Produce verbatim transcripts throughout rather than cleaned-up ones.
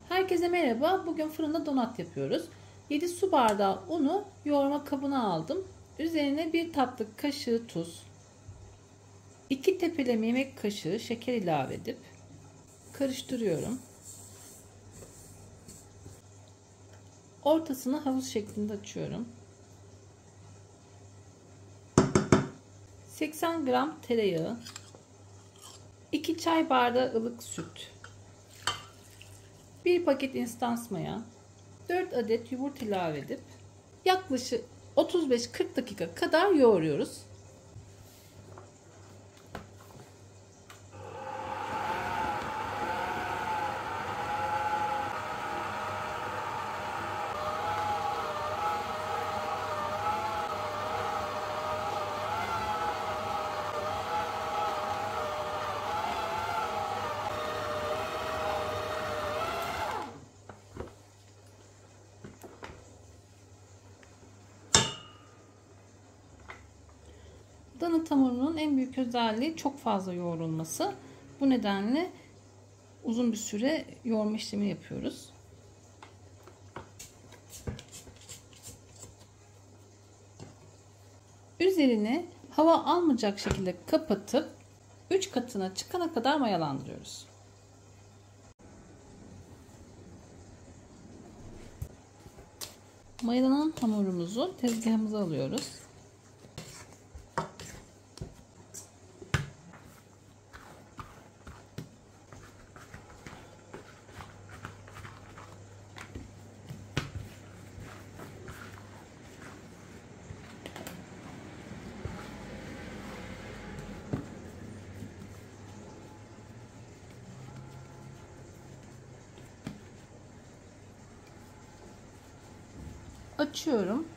Herkese merhaba. Bugün fırında donat yapıyoruz. yedi su bardağı unu yoğurma kabına aldım. Üzerine bir tatlı kaşığı tuz, iki tepeleme yemek kaşığı şeker ilave edip karıştırıyorum. Ortasını havuz şeklinde açıyorum. seksen gram tereyağı, iki çay bardağı ılık süt, bir paket instans maya, dört adet yumurta ilave edip yaklaşık otuz beş kırk dakika kadar yoğuruyoruz. Donat hamurunun en büyük özelliği çok fazla yoğrulması. Bu nedenle uzun bir süre yoğurma işlemi yapıyoruz. Üzerini hava almayacak şekilde kapatıp üç katına çıkana kadar mayalandırıyoruz. Mayalanan hamurumuzu tezgahımıza alıyoruz. Açıyorum.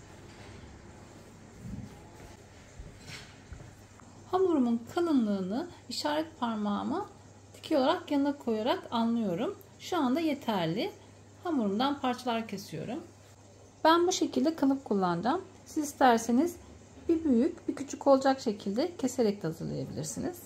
Hamurumun kalınlığını işaret parmağıma dikey olarak yanına koyarak anlıyorum. Şu anda yeterli. Hamurumdan parçalar kesiyorum. Ben bu şekilde kalıp kullanacağım. Siz isterseniz bir büyük bir küçük olacak şekilde keserek de hazırlayabilirsiniz.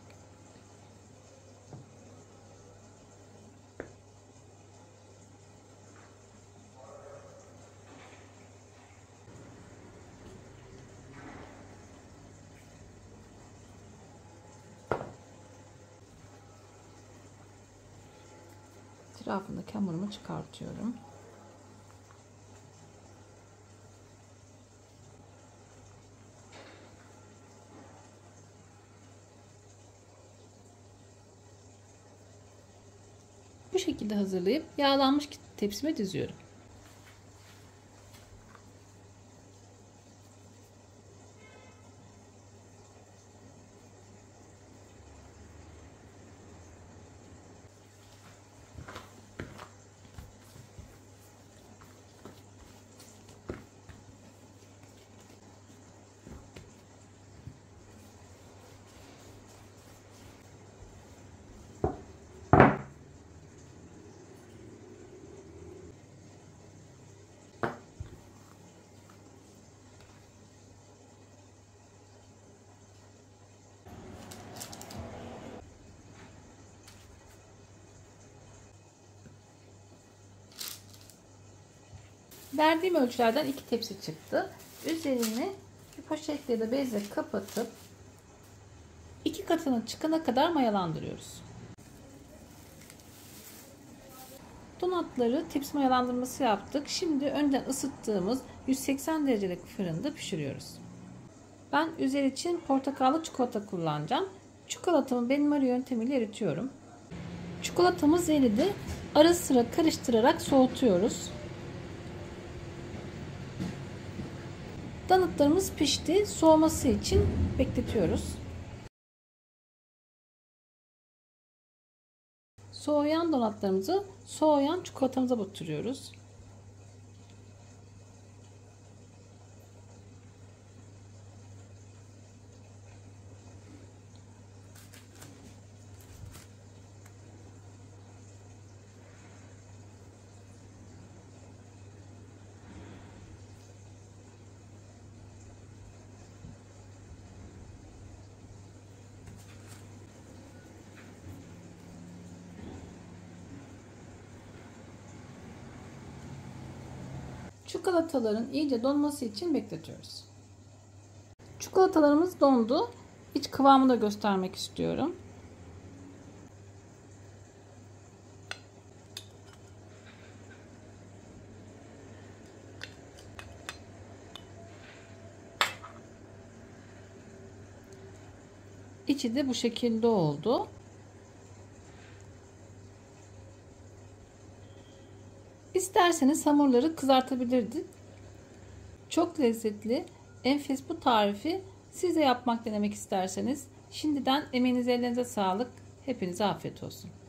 Etrafındaki hamurumu çıkartıyorum. Bu şekilde hazırlayıp yağlanmış tepsime diziyorum. Verdiğim ölçülerden iki tepsi çıktı. Üzerini bir poşetle ya da bezle kapatıp iki katına çıkana kadar mayalandırıyoruz. Donatları tepsi mayalandırması yaptık. Şimdi önden ısıttığımız yüz seksen derecelik fırında pişiriyoruz. Ben üzeri için portakallı çikolata kullanacağım. Çikolatamı benmari yöntemiyle eritiyorum. Çikolatamız eridi. Ara sıra karıştırarak soğutuyoruz. Donatlarımız pişti. Soğuması için bekletiyoruz. Soğuyan donatlarımızı soğuyan çikolatamıza batırıyoruz. Çikolataların iyice donması için bekletiyoruz. Çikolatalarımız dondu. İç kıvamını da göstermek istiyorum. İçi de bu şekilde oldu. İsterseniz hamurları kızartabilirdik. Çok lezzetli, enfes bu tarifi siz de yapmak denemek isterseniz şimdiden emeğinize ellerinize sağlık. Hepinize afiyet olsun.